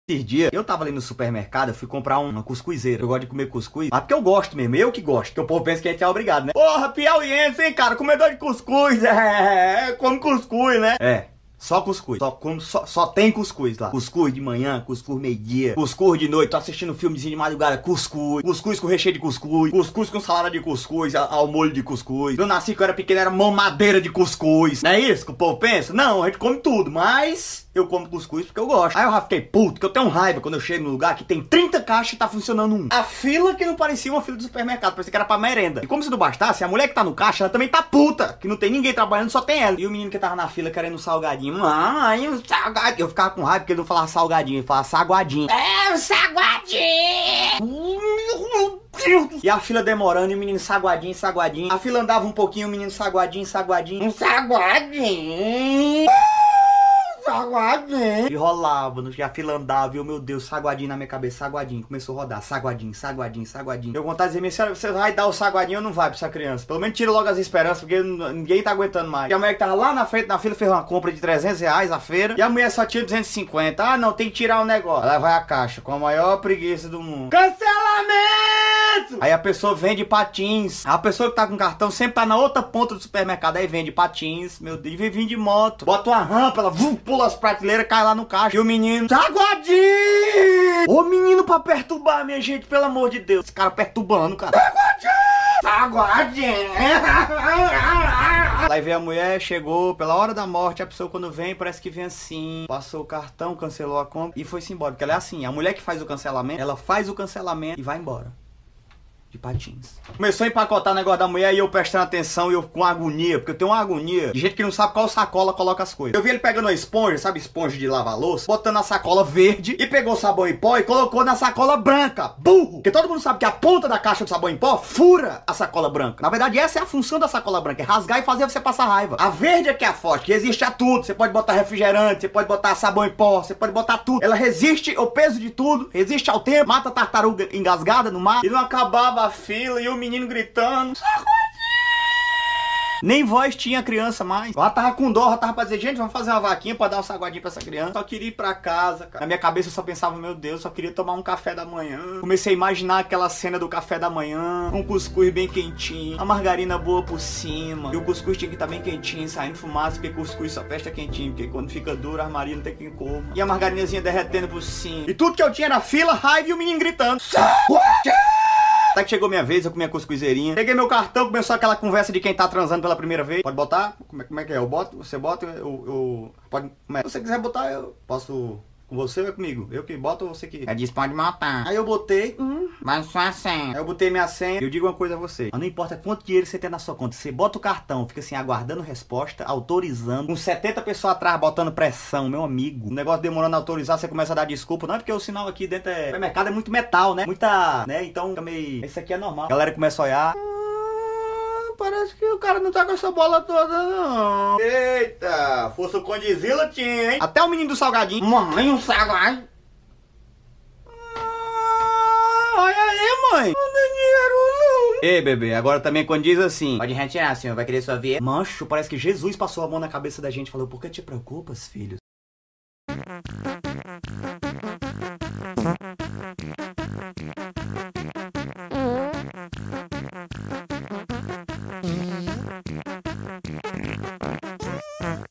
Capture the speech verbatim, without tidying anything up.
Esses dias, eu tava ali no supermercado, eu fui comprar uma cuscuzeira. Eu gosto de comer cuscuz. Ah, porque eu gosto mesmo, eu que gosto. Porque o povo pensa que a gente é obrigado, né? Porra, piauiense, hein, cara? Comedor de cuscuz, é, come cuscuz, né? É. Só cuscuz, só, como, só, só tem cuscuz lá. Cuscuz de manhã, cuscuz meio-dia, cuscuz de noite, tô assistindo um filmezinho de madrugada, cuscuz, cuscuz com recheio de cuscuz, cuscuz com salada de cuscuz, ao molho de cuscuz. Eu nasci quando eu era pequeno, era mamadeira de cuscuz. Não é isso que o povo pensa? Não, a gente come tudo, mas eu como cuscuz porque eu gosto. Aí eu já fiquei puto, que eu tenho raiva quando eu chego num lugar que tem trinta caixas e tá funcionando um. A fila que não parecia uma fila do supermercado, parecia que era pra merenda. E como se não bastasse, a mulher que tá no caixa, ela também tá puta, que não tem ninguém trabalhando, só tem ela. E o menino que tava na fila querendo um salgadinho, mãe, um salgadinho. Eu ficava com raiva porque ele não falava salgadinho, ele falava saguadinho. É, um saguadinho! Meu Deus! E a fila demorando e o menino saguadinho, saguadinho. A fila andava um pouquinho, o menino saguadinho, saguadinho. Um saguadinho! Saguadinho. E rolava, no que a fila andava, e eu, meu Deus, saguadinho na minha cabeça, saguadinho. Começou a rodar, saguadinho, saguadinho, saguadinho. Eu vontade de dizer, minha senhora, você vai dar o saguadinho ou não vai pra essa criança? Pelo menos tira logo as esperanças, porque ninguém tá aguentando mais. E a mulher que tava lá na frente, na fila, fez uma compra de trezentos reais a feira, e a mulher só tinha duzentos e cinquenta. Ah, não, tem que tirar o negócio. Ela vai a caixa, com a maior preguiça do mundo. Cancelamento! Aí a pessoa vende patins. A pessoa que tá com cartão sempre tá na outra ponta do supermercado, aí vende patins, meu Deus, e vem de moto. Bota uma rampa, ela vum, pula as prateleiras, cai lá no caixa. E o menino, saguadinho! Ô menino pra perturbar, minha gente, pelo amor de Deus. Esse cara perturbando, cara. Saguadinho! Saguadinho! Aí veio a mulher, chegou pela hora da morte. A pessoa quando vem, parece que vem assim. Passou o cartão, cancelou a compra e foi-se embora. Porque ela é assim, a mulher que faz o cancelamento, ela faz o cancelamento e vai embora. De patins. Começou a empacotar o negócio da mulher e eu prestando atenção e eu com agonia, porque eu tenho uma agonia de gente que não sabe qual sacola coloca as coisas. Eu vi ele pegando uma esponja, sabe, esponja de lavar louça, botando na sacola verde e pegou sabão em pó e colocou na sacola branca. Burro! Porque todo mundo sabe que a ponta da caixa de sabão em pó fura a sacola branca. Na verdade, essa é a função da sacola branca, é rasgar e fazer você passar raiva. A verde é que é a forte, que resiste a tudo. Você pode botar refrigerante, você pode botar sabão em pó, você pode botar tudo. Ela resiste ao peso de tudo, resiste ao tempo, mata tartaruga engasgada no mar. E não acabava a fila e o menino gritando. Saguadinho! Nem voz tinha a criança mais. Ela tava com dó, ela tava pra dizer, gente, vamos fazer uma vaquinha pra dar um saguadinho pra essa criança. Só queria ir pra casa, cara. Na minha cabeça eu só pensava, meu Deus, só queria tomar um café da manhã. Comecei a imaginar aquela cena do café da manhã, com um cuscuz bem quentinho, a margarina boa por cima. E o cuscuz tinha que estar bem quentinho, saindo fumaça, porque cuscuz só festa quentinho, porque quando fica duro, a armaria não tem quem coma. E a margarinazinha derretendo por cima. E tudo que eu tinha era fila, raiva e o menino gritando. Saguadinho! Até que chegou minha vez, eu comi a cuscuzeirinha. Peguei meu cartão, começou aquela conversa de quem tá transando pela primeira vez. Pode botar? Como é, como é que é? Eu boto? Você bota? Eu... eu pode... Como é? Se você quiser botar, eu posso... Com você ou é comigo? Eu que boto ou você que... É, diz pode botar. Aí eu botei... Hum, mas sua senha. Aí eu botei minha senha. Eu digo uma coisa a você. Não importa quanto dinheiro você tem na sua conta. Você bota o cartão, fica assim, aguardando resposta, autorizando. Com setenta pessoas atrás botando pressão, meu amigo. O negócio demorando a autorizar, você começa a dar desculpa. Não é porque o sinal aqui dentro é... O mercado é muito metal, né? Muita... né? Então, fica meio... Isso aqui é normal. A galera começa a olhar... Parece que o cara não tá com essa bola toda, não. Eita, fosse o Condizila tinha, hein? Até o menino do salgadinho. Mãe, um salgadinho. Ah, olha aí, mãe. Não tem dinheiro, não. Ei, bebê, agora também quando diz assim, pode retirar, senhor, vai querer sua via? Mancho, parece que Jesus passou a mão na cabeça da gente e falou, por que te preocupas, filho?